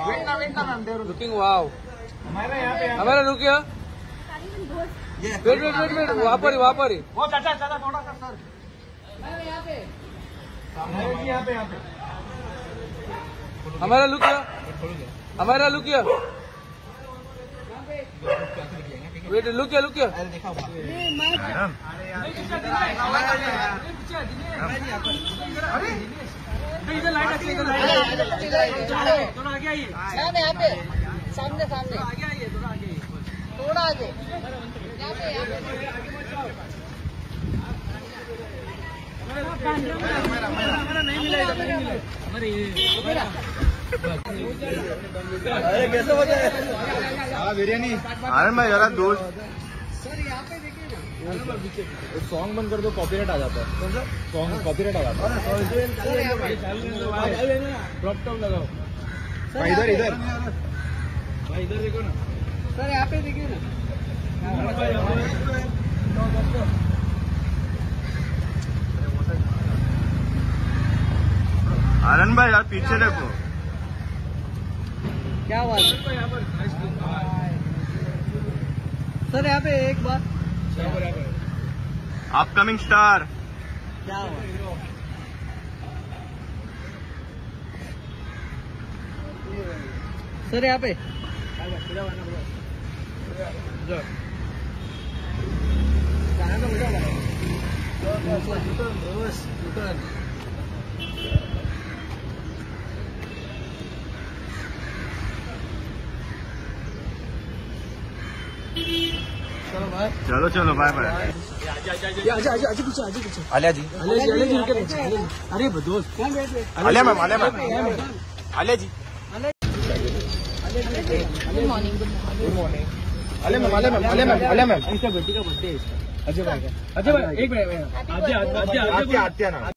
Looking वाव। हमारा रुकिए, wait wait wait wait, वहाँ पर ही। वो चाचा थोड़ा सा सर, यहाँ पे हमारा लुकिए, वेट लुकिए। इधर लाइट अच्छी, थोड़ा आगे आइए, यहाँ पे सामने आगे आइए, थोड़ा आगे यहाँ पे नहीं मिला हमारे। अरे कैसे होता है बिरयानी? आनंद भाई जरा दोस्त सर यहाँ पे देखिए ना, सॉन्ग बंद कर दो, कॉपीराइट आ जाता है। कौन सा सॉन्ग कॉपीराइट आ जाता है? ड्रॉप टॉप लगाओ भाई, इधर भाई, इधर देखो ना सर यहाँ पे देखिए ना। आनंद भाई यार पीछे देखो, क्या बात है सर, यहाँ पे एक बार अपकमिंग स्टार। क्या हुआ सर यहाँ पे? चलो बाय बाय। आजा पीछे। आलिया जी, अरे दोस्त, Alia ma'am, Alia ji, good morning. Alia ma'am. इसका बेटी का बर्थडे है। अजय भाई, एक मिनट, आत्या नाम।